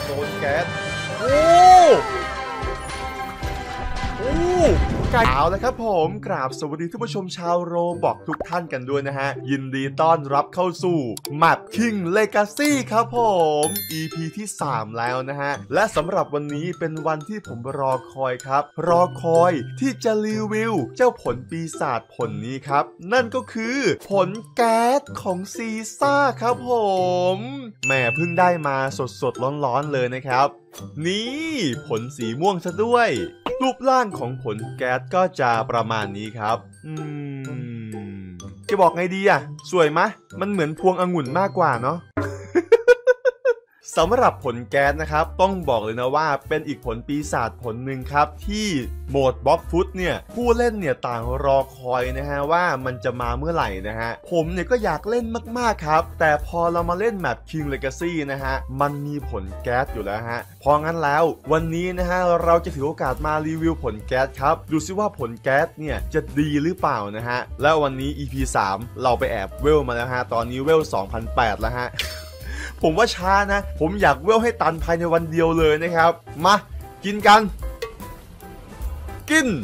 โซนแก๊สโอ้เอาแล้วครับผมกราบสวัสดีท่านผู้ชมชาวโรบอกทุกท่านกันด้วยนะฮะยินดีต้อนรับเข้าสู่แมป King Legacy ครับผม EP ที่3แล้วนะฮะและสำหรับวันนี้เป็นวันที่ผมรอคอยครับรอคอยที่จะรีวิวเจ้าผลปีศาจผลนี้ครับนั่นก็คือผลแก๊สของซีซ่าครับผมแม่เพิ่งได้มาสดๆร้อนๆเลยนะครับนี่ผลสีม่วงซะด้วยรูปร่างของผลแก๊สก็จะประมาณนี้ครับจะบอกไงดีอ่ะสวยมะมันเหมือนพวงองุ่นมากกว่าเนาะ สำหรับผลแก๊สนะครับต้องบอกเลยนะว่าเป็นอีกผลปีศาจผลหนึ่งครับที่โหมดบล็อกฟุตเนี่ยผู้เล่นเนี่ยต่างรอคอยนะฮะว่ามันจะมาเมื่อไหร่นะฮะผมเนี่ยก็อยากเล่นมากๆครับแต่พอเรามาเล่นแมป King Legacy นะฮะมันมีผลแก๊สอยู่แล้วฮะพองั้นแล้ววันนี้นะฮะเราจะถือโอกาสมารีวิวผลแก๊สครับดูซิว่าผลแก๊สเนี่ยจะดีหรือเปล่านะฮะแล้ววันนี้ EP 3เราไปแอบเวลมาแล้วฮะตอนนี้เวล 2008 แล้วฮะผมว่าช้านะผมอยากเวลให้ตันภายในวันเดียวเลยนะครับมากินกันกิน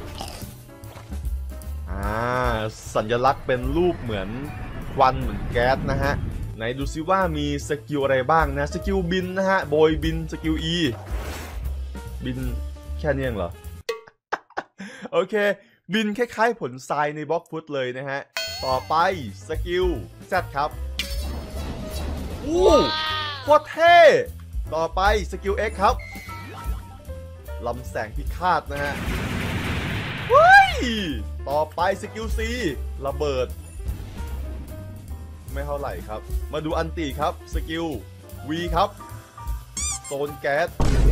สัญลักษณ์เป็นรูปเหมือนควันเหมือนแก๊สนะฮะไหนดูซิว่ามีสกิลอะไรบ้างนะสกิลบินนะฮะโบยบินสกิล E บินแค่นี้เองเหรอ โอเคบินคล้ายๆผลทรายในบล็อกฟุตเลยนะฮะต่อไปสกิล Z ครับโคตรเท่ต่อไปสกิล X ครับลำแสงพิฆาตนะฮะต่อไปสกิล C ระเบิดไม่เท่าไหร่ครับมาดูอันติครับสกิล V ครับโซนแก๊ส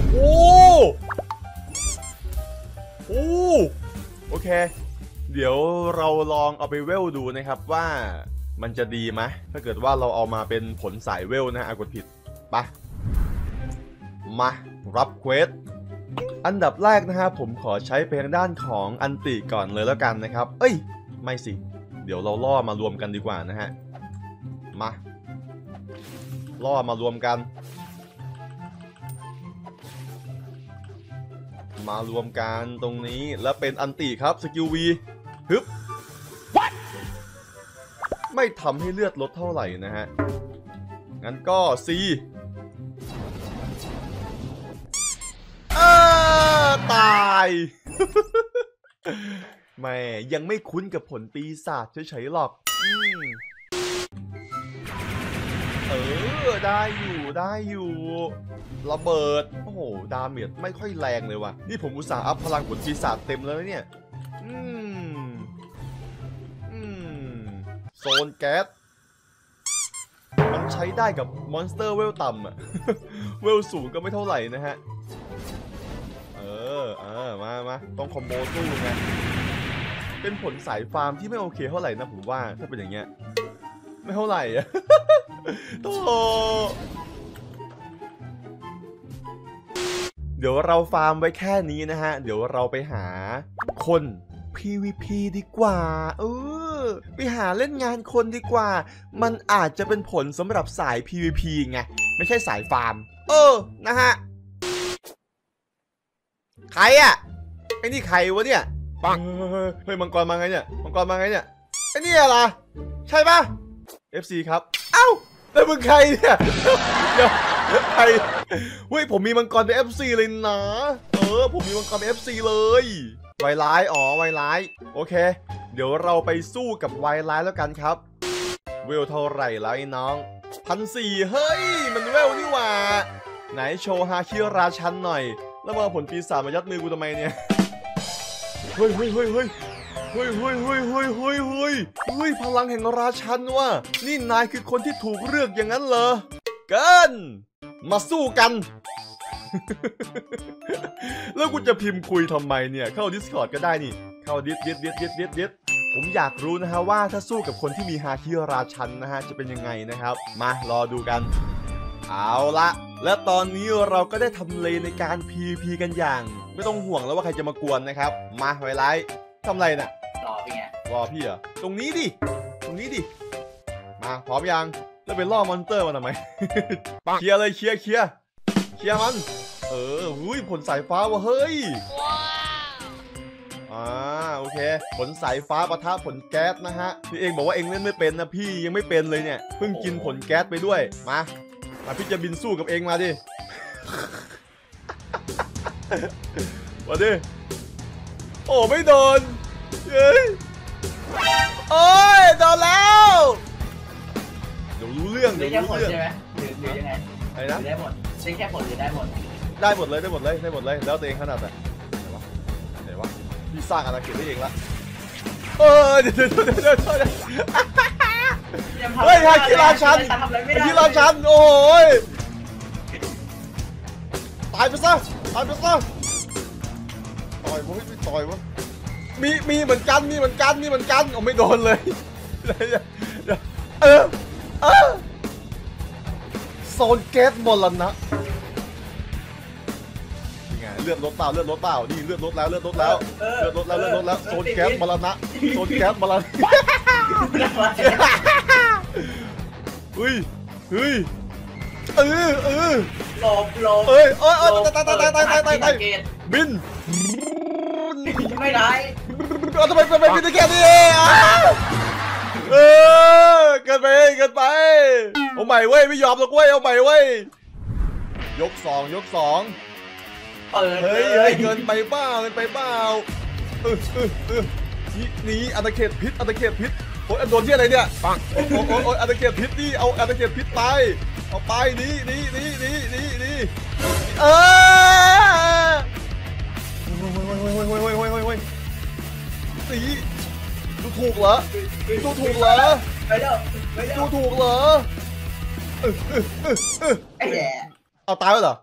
โอเคเดี๋ยวเราลองเอาไปเวลดูนะครับว่ามันจะดีไหมถ้าเกิดว่าเราเอามาเป็นผลสายเวลนะกดผิดปะมารับเควสอันดับแรกนะฮะผมขอใช้เป็นด้านของอันติก่อนเลยแล้วกันนะครับเอ้ยไม่สิเดี๋ยวเราล่อมารวมกันดีกว่านะฮะมาล่อมารวมกันตรงนี้แล้วเป็นอันติครับสกิล V ฮึบไม่ทำให้เลือดลดเท่าไหร่นะฮะงั้นก็ C ตาย แม่ยังไม่คุ้นกับผลปีศาจเฉยๆหรอกได้อยู่ระเบิดโอ้โหดาเมจไม่ค่อยแรงเลยว่ะนี่ผมอุตส่าห์อัพพลังผลปีศาจเต็มแล้วเนี่ยโซนแก๊สมันใช้ได้กับมอนสเตอร์เวลต่ำอะ เวลสูงก็ไม่เท่าไหร่นะฮะมาต้องคอมโบสู้ไงเป็นผลสายฟาร์มที่ไม่โอเคเท่าไหร่นะผมว่าถ้าเป็นอย่างเงี้ยไม่เท่าไหร่อะ โตเดี๋ยวเราฟาร์มไว้แค่นี้นะฮะเดี๋ยวเราไปหาคน PVP ดีกว่าไปหาเล่นงานคนดีกว่ามันอาจจะเป็นผลสำหรับสาย PVP ไงไม่ใช่สายฟาร์มนะฮะใครอะไอ้นี่ใครวะเนี่ยปังเฮ้ยมังกรมาไงเนี่ยไอ้นี่อะไรใช่ปะ FC ครับเอ้าแล้วมึงใครเนี่ยเดี๋ยวใครเฮ้ยผมมีมังกรเป็น FC เลยนะผมมีมังกรเป็น FC เลยไวร้ายไวร้ายโอเคเดี๋ยวเราไปสู้กับไวร้ายแล้วกันครับเวลเท่าไหร่แล้วไอ้น้อง1,400เฮ้ยมันเวลนี่หว่าไหนโชว์ฮาคิราชันหน่อยแล้วมาผลปีศาจมายัดมือกูทำไมเนี่ยเฮ้ยพลังแห่งราชันว่ะนี่นายคือคนที่ถูกเลือกอย่างนั้นเหรอเกินมาสู้กัน แล้วกูจะพิมพ์คุยทำไมเนี่ยเข้า Discord ก็ได้นี่เข้าดิสผมอยากรู้นะฮะว่าถ้าสู้กับคนที่มีฮาคิราชันนะฮะจะเป็นยังไงนะครับมารอดูกันเอาละและตอนนี้เราก็ได้ทำเลในการ PVP กันอย่างไม่ต้องห่วงแล้วว่าใครจะมากวนนะครับมาไวไลท์ทำไรน่ะรอพี่เหรอตรงนี้ดิมาพร้อมยังแล้วไปล่อมอนสเตอร์มาทำไม เคลียร์เลยเคลียร์เคลียร์มันหุ้ยผลสายฟ้าวะเฮ้ยโอเคผลสายฟ้าปะทะผลแก๊สนะฮะพี่เองบอกว่าเองเล่นไม่เป็นนะพี่ยังไม่เป็นเลยเนี่ยเพิ่งกินผลแก๊สไปด้วยมาพี่จะบินสู้กับเองมาดิ มาดิโอ้ไม่โดนเฮ้ยโอ้ยโดนแล้วเดี๋ยวรู้เรื่องได้แค่ผลใช่ไหมหรือยังไงอะไรนะได้หมดได้แค่ผลหรือได้หมดเลยแล้วตัวเองขนาดไหนไหนวะพี่สร้างอาณาเขตได้เองละเดี๋ยวเฮ้ยฮาคิราชันโอ้ยตายไปซะต่อยวะไม่ต่อยวะมีเหมือนกันโอ้ไม่โดนเลยโซนแก๊สมรณะยังไงเลือดลดเปล่านี่เลือดลดแล้วโซนแก๊สมรณะเฮ้ยหลบตายบินไม่ได้ทำไมบินได้แค่นี้เกินไปเอาใหม่เว้ยไม่ยอมหรอกเว้ยเอาใหม่เว้ยยกสองเฮ้ยเกินไปเปล่านี่อาณาเขตพิษโอ้ยโดนที่อะไรเนี่ยปังโอ้ยอาณาเขตพิษนี่เอาอาณาเขตพิษไปเอาไปนี่สีดูถูกเหรอดูถูกเหรอเอาตายแล้วเหรอ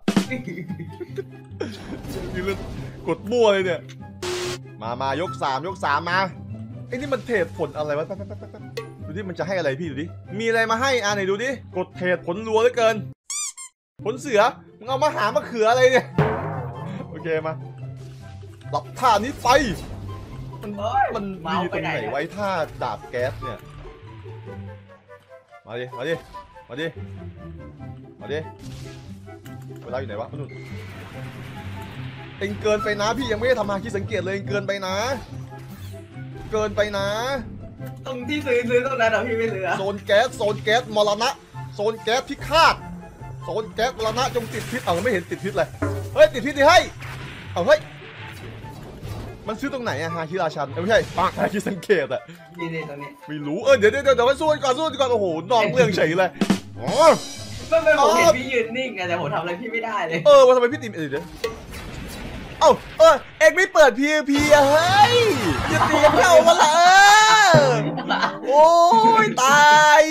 นี่เรื่องกดมั่วเลยเนี่ยมายก3มาไอ้นี่มันเทรดผลอะไรวะดูดิมันจะให้อะไรพี่ดูดิมีอะไรมาให้ไหนดูดิกดเทรดผลรัวเหลือเกินผลเสือมึงเอามาหามะเขืออะไรเนี่ยโอเคมาหลับท่านี้ไปมันมีตรงไหนไว้ท่าดาบแก๊สเนี่ยมาดิเวลาอยู่ไหนวะนุ่นเองเกินไปนะพี่ยังไม่ได้ทำฮาคิสังเกตเลยเองเกินไปนะตรงที่ซื้อตรงนั้นพี่ไม่ซื้อโซนแก๊สมรณะโซนแก๊สพิฆาตโซนแก๊สมรณะจงติดพิษไม่เห็นติดพิษเลยเฮ้ยติดพิษดิให้เฮ้ยมันซื้อตรงไหนอะฮาคิราชันไม่ใช่ฮาคิสังเกตอะนี่ตรงนี้ไม่รู้เดี๋ยวมาสู้ก่อนโอ้โหนอกเรื่องเฉยเลยไม่ผมเห็นพี่ยืนนิ่งแต่ผมทำอะไรพี่ไม่ได้เลยว่าทำไมพี่ตีเดี๋ยวเอ็งไม่เปิด PVP อะเฮ้ยอย่าตีกันเข้ามาละโอ้ยตาย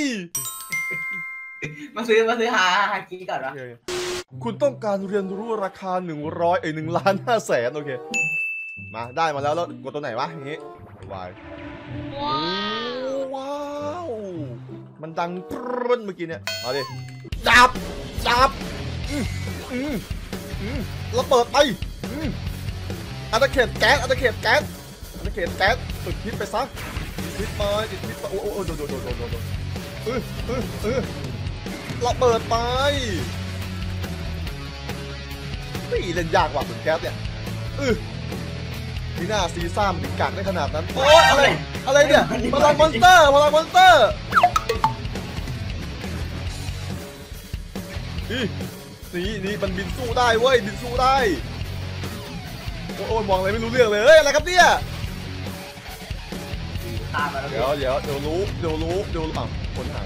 มาซื้อฮาคิก่อนวะคุณต้องการเรียนรู้ราคา1,500,000โอเคมาได้มาแล้วกดตัวไหนวะอย่างงี้ว้าวมันดังตรึ้นเมื่อกี้เนี่ยมาดิจับแล้วเปิดไปอาณาเขตแก๊สติดพิษไปซะติดพิษโอ้โดนเราเปิดไปไม่เล่นยากกว่าผลแก๊สเนี่ยที่หน้าซีซ่ามันกักได้ขนาดนั้นโอ้ยอะไรเนี่ยพลังมอนสเตอร์นี่มันบินสู้ได้เว้ยโอ้ยมองอะไรไม่รู้เรื่องเลยอะไรครับเนี่ยเดี๋ยวรู้ผลหาย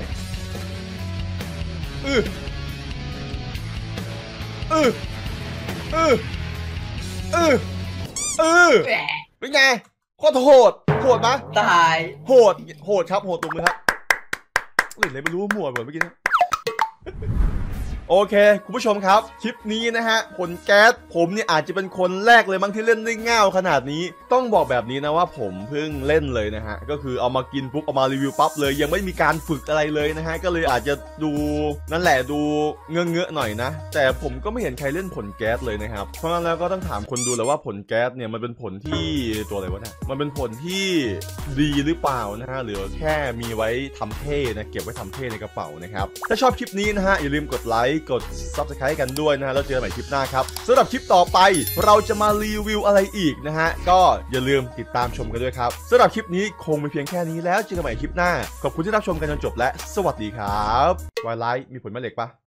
เป็นไงโคตรโหดปะตายโหดครับโหดตรงมือครับเลยไม่รู้หมวดเหมือนเมื่อกี้นะโอเคคุณผู้ชมครับคลิปนี้นะฮะผลแก๊สผมเนี่ยอาจจะเป็นคนแรกเลยมั้งที่เล่นได้ง่ายขนาดนี้ต้องบอกแบบนี้นะว่าผมเพิ่งเล่นเลยนะฮะก็คือเอามากินปุ๊บเอามารีวิวปั๊บเลยยังไม่มีการฝึกอะไรเลยนะฮะก็เลยอาจจะดูนั่นแหละดูเงอะหน่อยนะแต่ผมก็ไม่เห็นใครเล่นผลแก๊สเลยนะครับเพราะงั้นแล้วก็ต้องถามคนดูเลยว่าผลแก๊สเนี่ยมันเป็นผลที่ตัวอะไรวะเนี่ยมันเป็นผลที่ดีหรือเปล่านะฮะหรือแค่มีไว้ทำเท่นะเก็บไว้ทำเท่ในกระเป๋านะครับถ้าชอบคลิปนี้นะฮะอย่าลืมกดไลค์ค์กด Subscribe กันด้วยนะฮะแล้วเจอกันใหม่คลิปหน้าครับสำหรับคลิปต่อไปเราจะมารีวิวอะไรอีกนะฮะก็อย่าลืมติดตามชมกันด้วยครับสำหรับคลิปนี้คงมีเพียงแค่นี้แล้วเจอกันใหม่คลิปหน้าขอบคุณที่รับชมกันจนจบและสวัสดีครับวายไลท์มีผลแม่เหล็กปะ